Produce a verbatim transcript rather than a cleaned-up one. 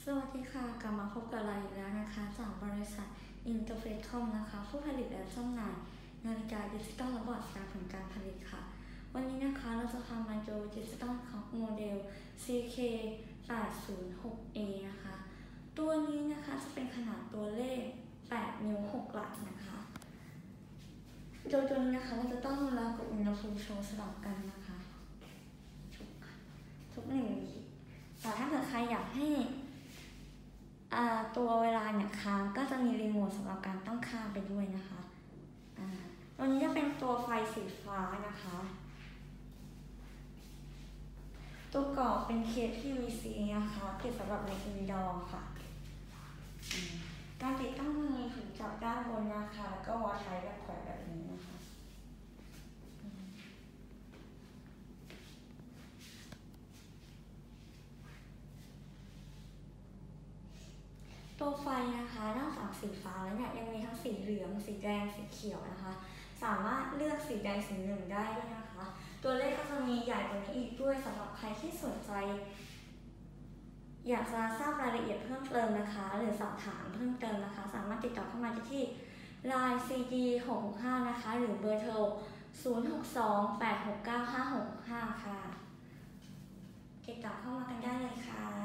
วัสดีค่ะกลับมาพบกับเราอีกแล้วนะคะจากบริษัท Interfacom นะคะผู้ผลิตและจำหน่ายนาฬิกาดิจิตอลและบอร์ดการผลการผลิตค่ะวันนี้นะคะเราจะพามาดูดิจิตอลคล็อกโมเดล ซี เค แปดศูนย์หก เอ นะคะตัวนี้นะคะจะเป็นขนาดตัวเลขแปดนิ้วหกหลักนะคะโดยตัวนี้นะคะเราจะต้องดูแลกับอุณหภูมิโชว์สลับกันนะคะทุกหนึ่งวิแต่ถ้าเกิดใครอยากให้ตัวเวลาเนี่ยค้างก็จะมีรีโมทสำหรับการตั้งค่าไปด้วยนะคะตัวนี้จะเป็นตัวไฟสีฟ้านะคะตัวกรอบเป็นเคส พี วี ซี นะคะติดสำหรับในอินดอร์ค่ะการติดตั้งมีถุงจับด้านบนนะคะแล้วก็วอลไทแบบแขวนแบบนี้นะคะตัวไฟนะคะนอกจากสีฟ้าแล้วเนี่ยยังมีทั้งสีเหลืองสีแดงสีเขียวนะคะสามารถเลือกสีใดสีหนึ่งได้ด้วยนะคะตัวเลขก็จะมีใหญ่กว่านี้อีกด้วยสำหรับใครที่สนใจอยากจะทราบรายละเอียดเพิ่มเติมนะคะหรือสอบถามเพิ่มเติมนะคะสามารถติดต่อเข้ามาที่ ไลน์ ซี ดี หก หก ห้า นะคะหรือเบอร์โทรศูนย์ หก สอง แปด หก เก้า ห้า หก ห้าค่ะติดต่อเข้ามากันได้เลยค่ะ